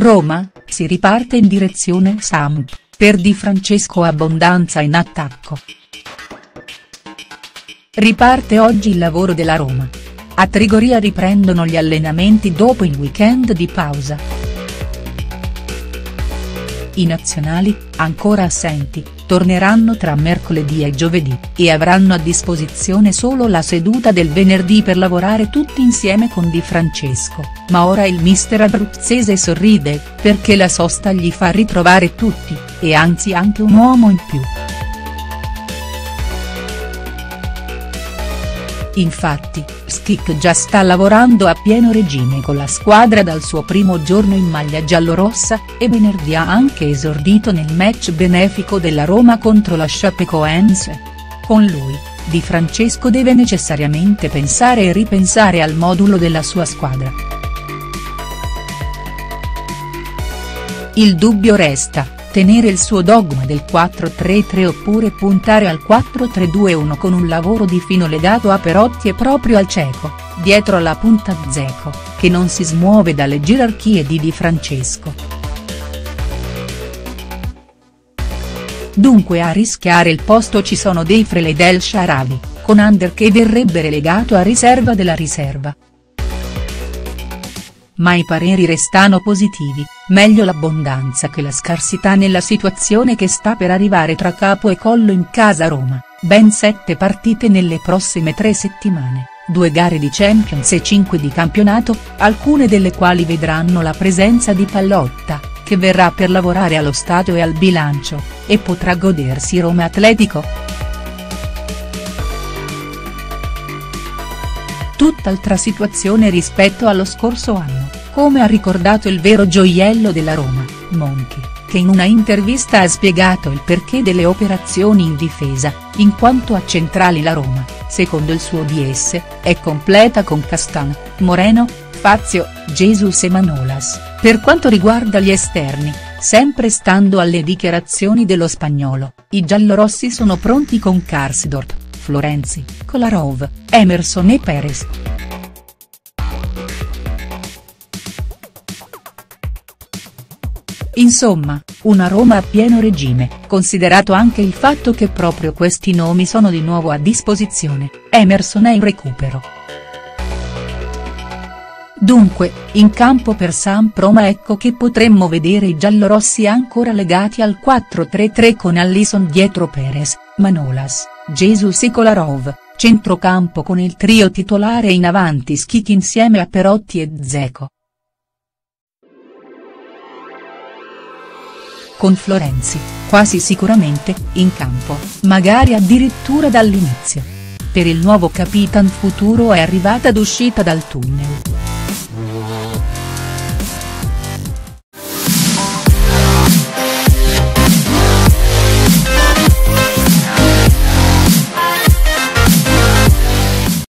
Roma, si riparte in direzione Samp, per Di Francesco abbondanza in attacco. Riparte oggi il lavoro della Roma. A Trigoria riprendono gli allenamenti dopo il weekend di pausa. I nazionali, ancora assenti, torneranno tra mercoledì e giovedì, e avranno a disposizione solo la seduta del venerdì per lavorare tutti insieme con Di Francesco, ma ora il mister abruzzese sorride, perché la sosta gli fa ritrovare tutti, e anzi anche un uomo in più. Infatti, Schick già sta lavorando a pieno regime con la squadra dal suo primo giorno in maglia giallorossa, e venerdì ha anche esordito nel match benefico della Roma contro la Chapecoense. Con lui, Di Francesco deve necessariamente pensare e ripensare al modulo della sua squadra. Il dubbio resta: tenere il suo dogma del 4-3-3 oppure puntare al 4-3-2-1 con un lavoro di fino legato a Perotti e proprio al ceco, dietro la punta Dzeko, che non si smuove dalle gerarchie di Di Francesco. Dunque a rischiare il posto ci sono Defrel ed El Shaarawy, con Ander che verrebbe relegato a riserva della riserva. Ma i pareri restano positivi, meglio l'abbondanza che la scarsità nella situazione che sta per arrivare tra capo e collo in casa Roma, ben 7 partite nelle prossime 3 settimane, 2 gare di Champions e 5 di campionato, alcune delle quali vedranno la presenza di Pallotta, che verrà per lavorare allo stadio e al bilancio, e potrà godersi Roma Atletico. Tutt'altra situazione rispetto allo scorso anno, come ha ricordato il vero gioiello della Roma, Monchi, che in una intervista ha spiegato il perché delle operazioni in difesa, in quanto a centrali la Roma, secondo il suo DS, è completa con Castan, Moreno, Fazio, Jesus e Manolas. Per quanto riguarda gli esterni, sempre stando alle dichiarazioni dello spagnolo, i giallorossi sono pronti con Karsdorp, Florenzi, Kolarov, Emerson e Perez. Insomma, una Roma a pieno regime, considerato anche il fatto che proprio questi nomi sono di nuovo a disposizione. Emerson è in recupero. Dunque, in campo per Samp Roma ecco che potremmo vedere i giallorossi ancora legati al 4-3-3 con Alisson dietro Perez, Manolas, Jesus e Kolarov, centrocampo con il trio titolare e in avanti Schick insieme a Perotti e Dzeko. Con Florenzi, quasi sicuramente, in campo, magari addirittura dall'inizio. Per il nuovo capitan futuro è arrivata d'uscita dal tunnel.